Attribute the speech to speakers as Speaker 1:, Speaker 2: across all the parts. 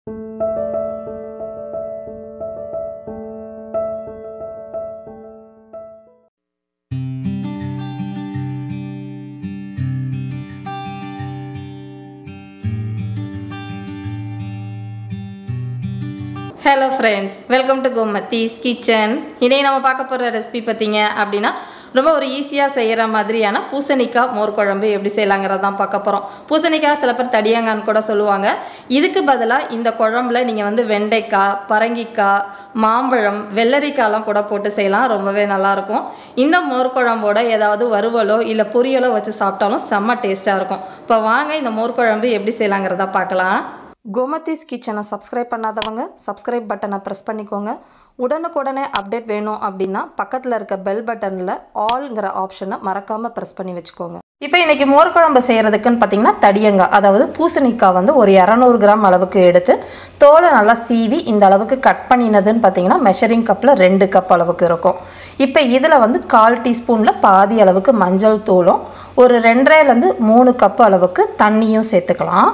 Speaker 1: Hello friends, welcome to Gomathi's Kitchen. இன்னைக்கு நம்ம பார்க்க போற ரெசிபி பாத்தீங்க அப்படினா ரொம்ப ஒரு ஈஸியா செய்யற மாதிரியான பூசணிக்காய் மோர் குழம்பு எப்படி செய்யலாம்ங்கறத தான் பார்க்க போறோம். பூசணிக்காய் சில பேர் தடியங்கான்னு கூட சொல்லுவாங்க. இதுக்கு பதிலா இந்த குழம்புல நீங்க வந்து வெண்டைக்காய், பரங்கிக்காய், மாம்பழம், வெள்ளரிக்காய்லாம் கூட போட்டு செய்யலாம். ரொம்பவே நல்லா இருக்கும். இந்த மோர் குழம்போட ஏதாவது வறுவலோ இல்ல பொரியலோ வச்சு சாப்பிட்டாலும் செம்ம டேஸ்டா இருக்கும். இப்போ வாங்க இந்த மோர் குழம்பு எப்படி செய்யலாம்ங்கறத பார்க்கலாம். கோமதிஸ் கிச்சனை சப்ஸ்கிரைப் பண்ணாதவங்க சப்ஸ்கிரைப் பட்டனை ப்ரெஸ் பண்ணிக்கோங்க. உடனுக்குடனே அப்டேட் வேணும் அப்படின்னா பக்கத்தில் இருக்க பெல் பட்டனில் ஆல்ங்கிற ஆப்ஷனை மறக்காமல் ப்ரெஸ் பண்ணி வச்சுக்கோங்க. இப்போ இன்றைக்கி மோர் குழம்பு செய்கிறதுக்குன்னு பார்த்தீங்கன்னா தடியங்காய், அதாவது பூசணிக்காய் வந்து ஒரு 200 கிராம் அளவுக்கு எடுத்து தோலை நல்லா சீவி இந்த அளவுக்கு கட் பண்ணினதுன்னு பார்த்தீங்கன்னா மெஷரிங் கப்பில் 2 கப் அளவுக்கு இருக்கும். இப்போ இதில் வந்து 1/4 டீஸ்பூனில் பாதி அளவுக்கு மஞ்சள் தூளும் ஒரு 2.5 to 3 கப் அளவுக்கு தண்ணியும் சேர்த்துக்கலாம்.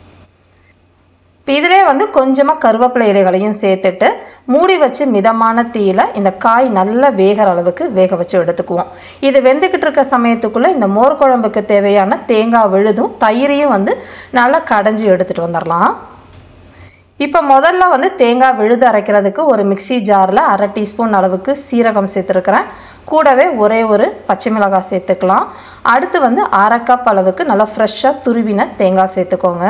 Speaker 1: இப்போ இதிலே வந்து கொஞ்சமாக கருவேப்பிலை இலைகளையும் சேர்த்துட்டு மூடி வச்சு மிதமான தீயில இந்த காய் நல்லா வேகிற அளவுக்கு வேக வச்சு எடுத்துக்குவோம். இது வெந்துக்கிட்டு இருக்க சமயத்துக்குள்ளே இந்த மோர் குழம்புக்கு தேவையான தேங்காய் விழுதும் தயிரையும் வந்து நல்லா கடைஞ்சி எடுத்துகிட்டு வந்துடலாம். இப்போ முதல்ல வந்து தேங்காய் விழுது அரைக்கிறதுக்கு ஒரு மிக்சி ஜாரில் 1/2 டீஸ்பூன் அளவுக்கு சீரகம் சேர்த்துருக்கிறேன். கூடவே ஒரே ஒரு பச்சை மிளகாய் சேர்த்துக்கலாம். அடுத்து வந்து 1/2 கப் அளவுக்கு நல்லா ஃப்ரெஷ்ஷாக துருவின தேங்காய் சேர்த்துக்கோங்க.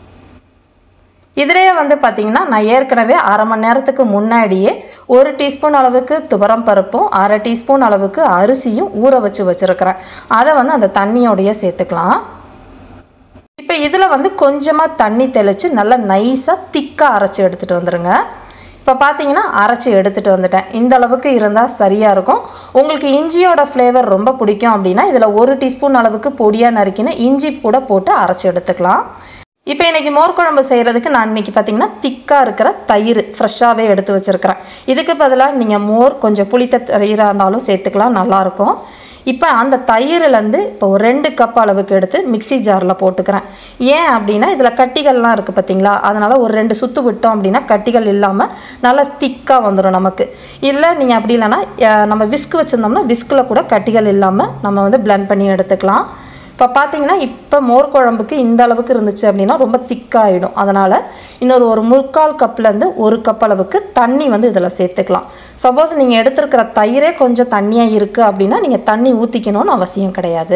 Speaker 1: இதிலேயே வந்து பார்த்திங்கன்னா நான் ஏற்கனவே 1/2 மணி நேரத்துக்கு முன்னாடியே 1 டீஸ்பூன் அளவுக்கு துவரம் பருப்பும் 1/2 டீஸ்பூன் அளவுக்கு அரிசியும் ஊற வச்சு வச்சுருக்கிறேன். அதை வந்து அந்த தண்ணியோடையே சேர்த்துக்கலாம். இப்போ இதில் வந்து கொஞ்சமாக தண்ணி தெளித்து நல்லா நைஸாக திக்காக அரைச்சி எடுத்துகிட்டு வந்துடுங்க. இப்போ பார்த்தீங்கன்னா அரைச்சி எடுத்துகிட்டு வந்துட்டேன். இந்த அளவுக்கு இருந்தால் சரியாக இருக்கும். உங்களுக்கு இஞ்சியோட ஃப்ளேவர் ரொம்ப பிடிக்கும் அப்படின்னா இதில் 1 டீஸ்பூன் அளவுக்கு பொடியாக நறுக்கின இஞ்சி கூட போட்டு அரைச்சி எடுத்துக்கலாம். இப்போ இன்றைக்கி மோர் குழம்பு செய்கிறதுக்கு நான் இன்றைக்கி பார்த்திங்கன்னா திக்காக இருக்கிற தயிர் ஃப்ரெஷ்ஷாகவே எடுத்து வச்சுருக்கிறேன். இதுக்கு பதிலாக நீங்கள் மோர் கொஞ்சம் புளித்த தயிராக இருந்தாலும் சேர்த்துக்கலாம், நல்லாயிருக்கும். இப்போ அந்த தயிர்லேருந்து இப்போ ஒரு 2 கப் அளவுக்கு எடுத்து மிக்சி ஜாரில் போட்டுக்கிறேன். ஏன் அப்படின்னா இதில் கட்டிகள்லாம் இருக்குது பார்த்திங்களா, அதனால் ஒரு 2 சுற்று விட்டோம் அப்படின்னா கட்டிகள் இல்லாமல் நல்லா திக்காக வந்துடும் நமக்கு. இல்லை நீங்கள் அப்படி இல்லைன்னா நம்ம விஸ்க் வச்சுருந்தோம்னா விஸ்கில் கூட கட்டிகள் இல்லாமல் நம்ம வந்து பிளெண்ட் பண்ணி எடுத்துக்கலாம். இப்போ பார்த்தீங்கன்னா இப்போ மோர் குழம்புக்கு இந்த அளவுக்கு இருந்துச்சு அப்படின்னா ரொம்ப திக்காகிடும். அதனால் இன்னொரு 1/4 கப்லேருந்து 1 கப் அளவுக்கு தண்ணி வந்து இதில் சேர்த்துக்கலாம். சப்போஸ் நீங்கள் எடுத்துருக்கிற தயிரே கொஞ்சம் தண்ணியாக இருக்குது அப்படின்னா நீங்கள் தண்ணி ஊற்றிக்கணும்னு அவசியம் கிடையாது.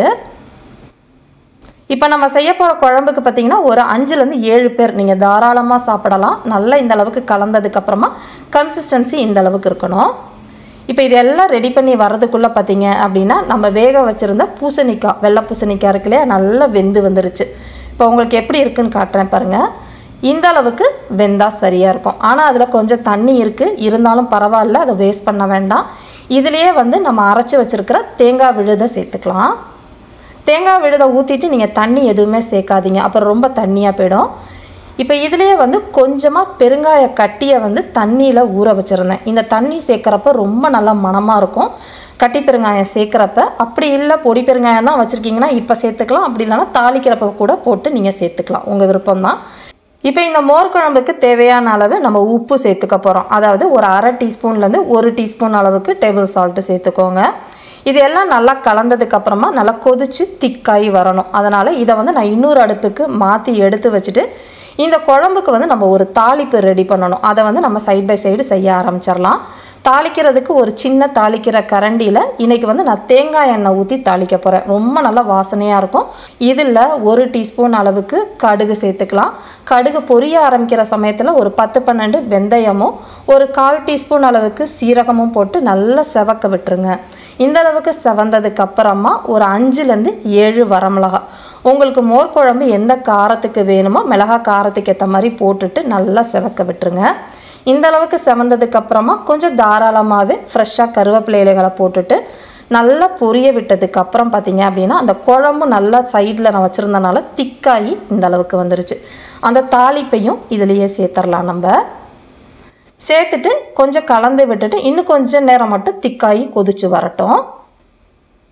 Speaker 1: இப்போ நம்ம செய்ய போகிற குழம்புக்கு பார்த்திங்கன்னா ஒரு 5லேருந்து 7 பேர் நீங்கள் தாராளமாக சாப்பிடலாம். நல்லா இந்த அளவுக்கு கலந்ததுக்கப்புறமா கன்சிஸ்டன்சி இந்த அளவுக்கு இருக்கணும். இப்போ இதெல்லாம் ரெடி பண்ணி வர்றதுக்குள்ளே பார்த்திங்க அப்படின்னா நம்ம வேக வச்சுருந்த பூசணிக்காய், வெள்ளை பூசணிக்காய் இருக்குல்லையா, நல்லா வெந்து வந்துருச்சு. இப்போ உங்களுக்கு எப்படி இருக்குன்னு காட்டுறேன் பாருங்கள். இந்த அளவுக்கு வெந்தால் சரியாக இருக்கும். ஆனால் அதில் கொஞ்சம் தண்ணி இருக்குது, இருந்தாலும் பரவாயில்ல, அதை வேஸ்ட் பண்ண வேண்டாம். இதுலேயே வந்து நம்ம அரைச்சி வச்சுருக்கிற தேங்காய் விழுதை சேர்த்துக்கலாம். தேங்காய் விழுதை ஊற்றிட்டு நீங்கள் தண்ணி எதுவுமே சேர்க்காதீங்க, அப்புறம் ரொம்ப தண்ணியாக போயிடும். இப்போ இதிலேயே வந்து கொஞ்சமாக பெருங்காய கட்டியை வந்து தண்ணியில் ஊற வச்சுருந்தேன். இந்த தண்ணி சேர்க்குறப்ப ரொம்ப நல்லா மணமாக இருக்கும் கட்டி பெருங்காயம் சேர்க்குறப்ப. அப்படி இல்லை பொடி பெருங்காயம் தான் வச்சுருக்கீங்கன்னா இப்போ சேர்த்துக்கலாம், அப்படி இல்லைன்னா தாளிக்கிறப்ப கூட போட்டு நீங்கள் சேர்த்துக்கலாம், உங்கள் விருப்பம்தான். இப்போ இந்த மோர் குழம்புக்கு தேவையான அளவு நம்ம உப்பு சேர்த்துக்க போகிறோம். அதாவது ஒரு 1/2 டீஸ்பூன்லேருந்து 1 டீஸ்பூன் அளவுக்கு டேபிள் சால்ட்டு சேர்த்துக்கோங்க. இது எல்லாம் நல்லா கலந்ததுக்கப்புறமா நல்லா கொதித்து திக்காகி வரணும். அதனால் இதை வந்து நான் இன்னொரு அடுப்புக்கு மாற்றி எடுத்து வச்சுட்டு இந்த குழம்புக்கு வந்து நம்ம ஒரு தாளிப்பு ரெடி பண்ணணும். அதை வந்து நம்ம சைட் பை சைடு செய்ய ஆரம்பிச்சிடலாம். தாளிக்கிறதுக்கு ஒரு சின்ன தாளிக்கிற கரண்டியில் இன்றைக்கி வந்து நான் தேங்காய் எண்ணெய் ஊற்றி தாளிக்க போகிறேன். ரொம்ப நல்லா வாசனையாக இருக்கும். இதில் 1 டீஸ்பூன் அளவுக்கு கடுகு சேர்த்துக்கலாம். கடுகு பொரிய ஆரம்பிக்கிற சமயத்தில் ஒரு 10-12 வெந்தயமும் ஒரு 1/4 டீஸ்பூன் அளவுக்கு சீரகமும் போட்டு நல்லா செவக்க விட்டுருங்க. இந்த அளவுக்கு செவந்ததுக்கு அப்புறமா ஒரு 5லேருந்து 7 வரமிளகா, உங்களுக்கு மோர் குழம்பு எந்த காரத்துக்கு வேணுமோ மிளகா காரத்துக்கு ஏற்ற மாதிரி போட்டுட்டு நல்லா செவக்க விட்டுருங்க. இந்த அளவுக்கு செவந்ததுக்கு அப்புறமா கொஞ்சம் தாராளமாகவே ஃப்ரெஷ்ஷாக கருவேப்பிலை இலைகளை போட்டுட்டு நல்லா பொரிய விட்டதுக்கு அப்புறம் பார்த்தீங்க அப்படின்னா அந்த குழம்பு நல்லா சைடில் நான் வச்சுருந்தனால திக்காகி இந்த அளவுக்கு வந்துருச்சு. அந்த தாளிப்பையும் இதுலேயே சேர்த்துடலாம். நம்ம சேர்த்துட்டு கொஞ்சம் கலந்து விட்டுட்டு இன்னும் கொஞ்சம் நேரம் மட்டும் திக்காகி கொதிச்சு வரட்டும்.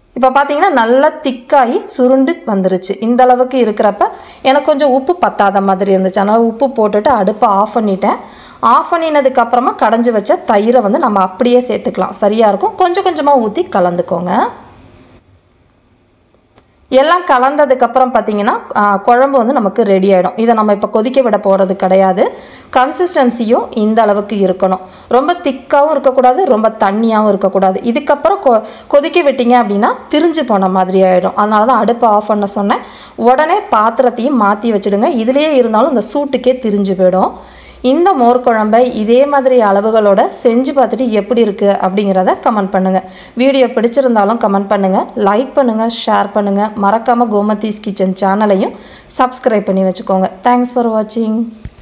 Speaker 1: இப்போ பார்த்தீங்கன்னா நல்லா திக்காகி சுருண்டு வந்துருச்சு. இந்த அளவுக்கு இருக்கிறப்ப எனக்கு கொஞ்சம் உப்பு பத்தாத மாதிரி இருந்துச்சு. அதனால் உப்பு போட்டுட்டு அடுப்பை ஆஃப் பண்ணிட்டேன். ஆஃப் பண்ணினதுக்கப்புறமா கடைஞ்சி வச்ச தயிரை வந்து நம்ம அப்படியே சேர்த்துக்கலாம். சரியாக இருக்கும். கொஞ்சம் கொஞ்சமாக ஊற்றி கலந்துக்கோங்க. எல்லாம் கலந்ததுக்கப்புறம் பார்த்தீங்கன்னா குழம்பு வந்து நமக்கு ரெடி ஆகிடும். இதை நம்ம இப்போ கொதிக்க விட போகிறது கிடையாது. கன்சிஸ்டன்சியும் இந்த அளவுக்கு இருக்கணும். ரொம்ப திக்காகவும் இருக்கக்கூடாது, ரொம்ப தண்ணியாகவும் இருக்கக்கூடாது. இதுக்கப்புறம் கொதிக்க விட்டீங்க அப்படின்னா திரிஞ்சு போன மாதிரி ஆகிடும். அதனால தான் அடுப்பை ஆஃப் பண்ண சொன்னேன். உடனே பாத்திரத்தையும் மாற்றி வச்சுடுங்க. இதுலேயே இருந்தாலும் இந்த சூட்டுக்கே திரிஞ்சு போயிடும். இந்த மோர் குழம்பை இதே மாதிரி அளவுகளோட செஞ்சு பார்த்துட்டு எப்படி இருக்குது அப்படிங்கிறத கமெண்ட் பண்ணுங்கள். வீடியோ பிடிச்சிருந்தாலும் கமெண்ட் பண்ணுங்கள், லைக் பண்ணுங்கள், ஷேர் பண்ணுங்கள். மறக்காமல் கோமதீஸ் கிச்சன் சேனலையும் சப்ஸ்கிரைப் பண்ணி வச்சுக்கோங்க. தேங்க்ஸ் ஃபார் வாட்சிங்.